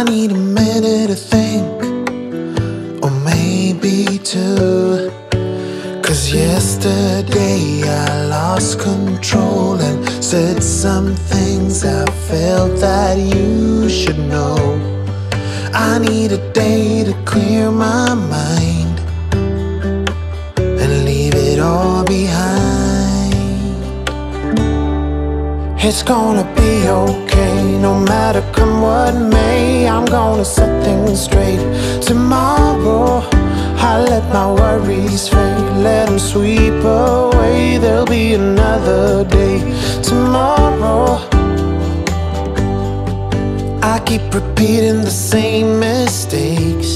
I need a minute to think, or maybe two. 'Cause yesterday I lost control and said some things I felt that you should know. I need a day to clear my mind and leave it all behind. It's gonna be okay, no matter come what may. I'm gonna set things straight tomorrow. I let my worries fade, let them sweep away. There'll be another day tomorrow. I keep repeating the same mistakes.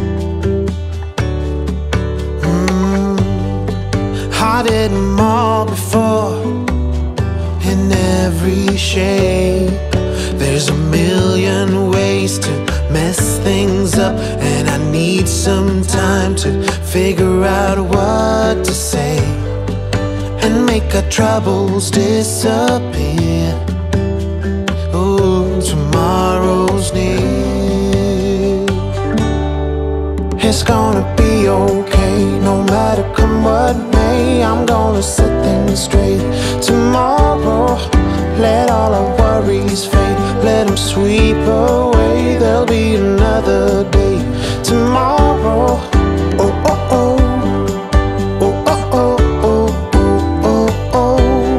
I did them all before, in every shape. There's a million ways to mess things up, and I need some time to figure out what to say and make our troubles disappear. Oh, tomorrow's near. It's gonna be okay, no matter come what may. I'm gonna set things straight tomorrow. Let all our worries fade, let them sweep away. There'll be another day tomorrow. Oh, oh, oh. Oh, oh, oh, oh, oh, oh, oh.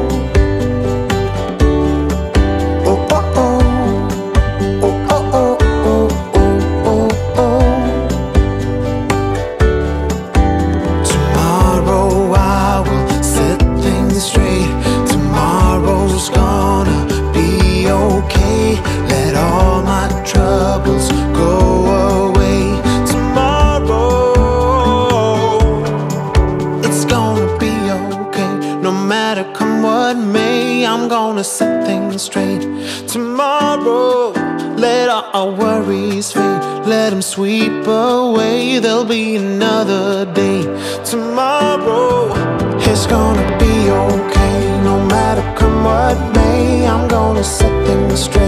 Oh, oh, oh. Oh, oh, oh, oh, oh, oh. Tomorrow I will set things straight. Tomorrow's gonna be okay. Let all my troubles go away. Tomorrow, it's gonna be okay, no matter come what may. I'm gonna set things straight tomorrow. Let all our worries fade, let them sweep away. There'll be another day tomorrow. It's gonna be okay, no matter come what may. I'm gonna set things straight